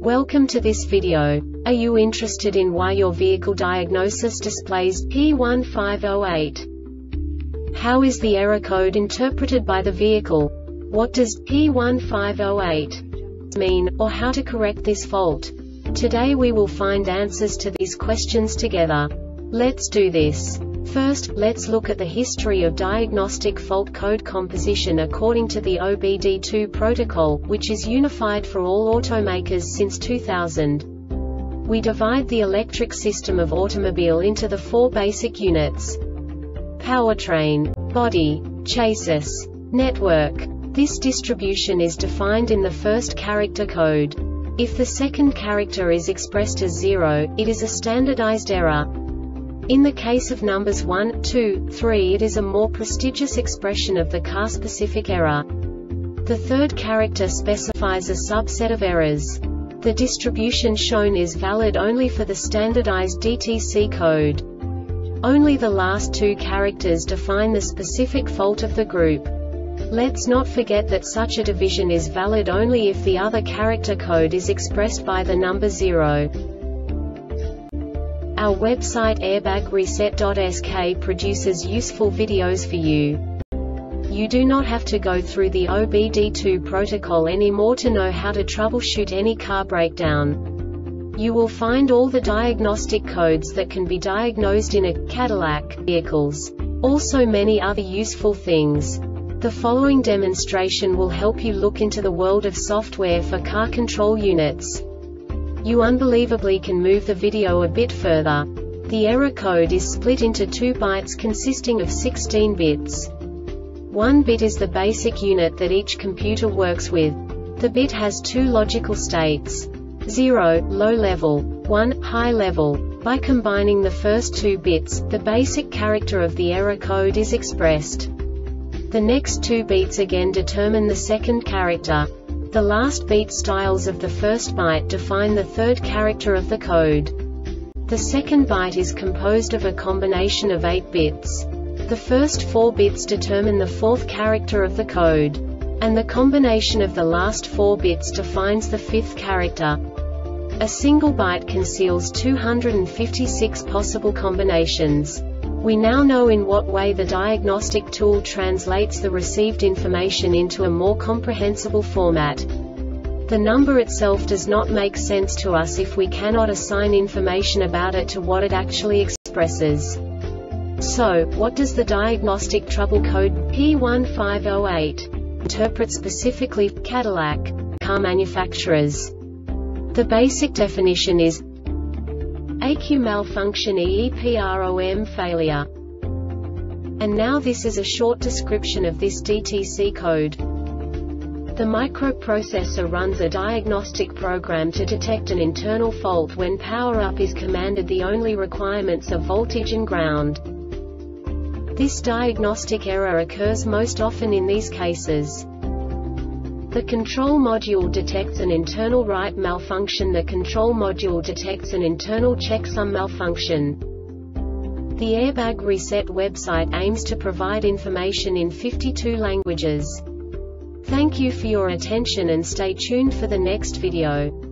Welcome to this video. Are you interested in why your vehicle diagnosis displays P1508? How is the error code interpreted by the vehicle? What does P1508 mean, or how to correct this fault? Today we will find answers to these questions together. Let's do this. First, let's look at the history of diagnostic fault code composition according to the OBD2 protocol, which is unified for all automakers since 2000. We divide the electric system of automobile into the four basic units: powertrain, body, chassis, network. This distribution is defined in the first character code. If the second character is expressed as 0, it is a standardized error. In the case of numbers 1, 2, 3, it is a more prestigious expression of the car-specific error. The third character specifies a subset of errors. The distribution shown is valid only for the standardized DTC code. Only the last two characters define the specific fault of the group. Let's not forget that such a division is valid only if the other character code is expressed by the number 0. Our website airbagreset.sk produces useful videos for you. You do not have to go through the OBD2 protocol anymore to know how to troubleshoot any car breakdown. You will find all the diagnostic codes that can be diagnosed in a Cadillac vehicles. Also many other useful things. The following demonstration will help you look into the world of software for car control units. You unbelievably can move the video a bit further. The error code is split into 2 bytes consisting of 16 bits. 1 bit is the basic unit that each computer works with. The bit has 2 logical states: 0, low level, 1, high level. By combining the first 2 bits, the basic character of the error code is expressed. The next 2 beats again determine the second character. The last beat styles of the first byte define the third character of the code. The second byte is composed of a combination of 8 bits. The first 4 bits determine the fourth character of the code. And the combination of the last 4 bits defines the fifth character. A single byte conceals 256 possible combinations. We now know in what way the diagnostic tool translates the received information into a more comprehensible format. The number itself does not make sense to us if we cannot assign information about it to what it actually expresses. So, what does the diagnostic trouble code P1508 interpret specifically for Cadillac car manufacturers? The basic definition is ECU malfunction, EEPROM failure. And now this is a short description of this DTC code. The microprocessor runs a diagnostic program to detect an internal fault when power-up is commanded. The only requirements are voltage and ground. This diagnostic error occurs most often in these cases. The control module detects an internal write malfunction. The control module detects an internal checksum malfunction. The Airbag Reset website aims to provide information in 52 languages. Thank you for your attention and stay tuned for the next video.